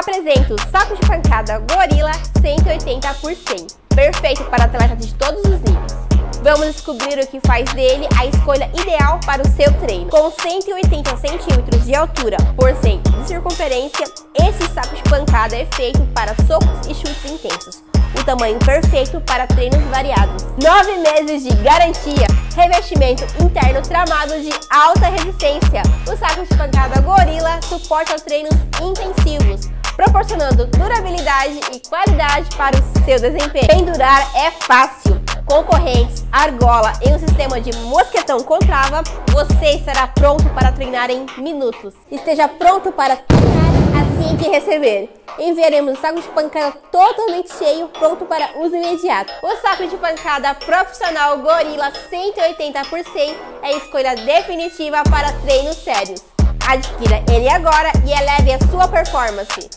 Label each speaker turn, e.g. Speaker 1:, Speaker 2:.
Speaker 1: Apresento o saco de pancada Gorilla 180 por 100, perfeito para atletas de todos os níveis. Vamos descobrir o que faz dele a escolha ideal para o seu treino. Com 180 centímetros de altura por 100 de circunferência, esse saco de pancada é feito para socos e chutes intensos. O tamanho perfeito para treinos variados. 9 meses de garantia. Revestimento interno tramado de alta resistência. O saco de pancada Gorilla suporta treinos intensivos, proporcionando durabilidade e qualidade para o seu desempenho. Pendurar é fácil. Com correntes, argola e um sistema de mosquetão com trava, você estará pronto para treinar em minutos. Esteja pronto para treinar assim que receber. Enviaremos o saco de pancada totalmente cheio, pronto para uso imediato. O saco de pancada profissional Gorilla 180 por 100 é a escolha definitiva para treinos sérios. Adquira ele agora e eleve a sua performance.